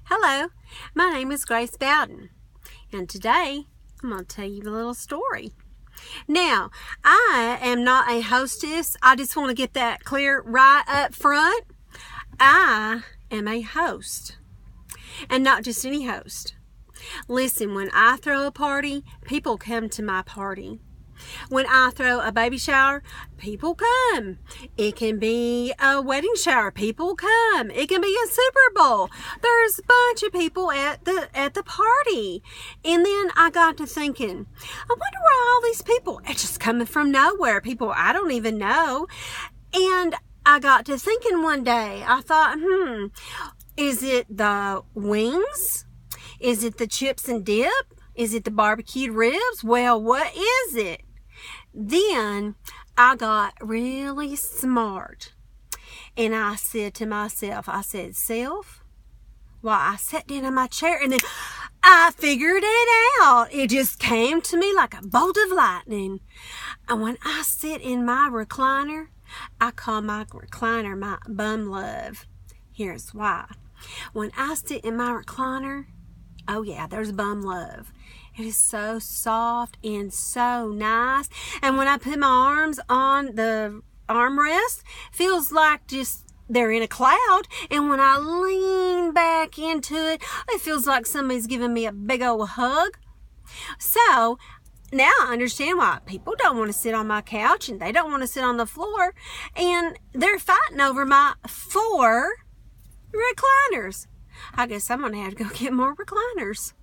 Hello, my name is Grace Bowden, and today I'm going to tell you a little story. Now, I am not a hostess. I just want to get that clear right up front. I am a host, and not just any host. Listen, when I throw a party, people come to my party. When I throw a baby shower, people come. It can be a wedding shower, people come. It can be a Super Bowl. There's a bunch of people at the party. And then I got to thinking, I wonder where all these people are just coming from nowhere. People I don't even know. And I got to thinking one day, I thought, is it the wings? Is it the chips and dip? Is it the barbecued ribs? Well, what is it? Then I got really smart. And I said to myself, self, well, I sat down in my chair and then I figured it out. It just came to me like a bolt of lightning. And when I sit in my recliner, I call my recliner my bum love. Here's why. When I sit in my recliner, oh yeah, there's bum love. It is so soft and so nice. And when I put my arms on the armrest, feels like just they're in a cloud. And when I lean back into it, it feels like somebody's giving me a big old hug. So now I understand why people don't want to sit on my couch and they don't want to sit on the floor. And they're fighting over my 4 recliners. I guess I'm going to have to go get more recliners.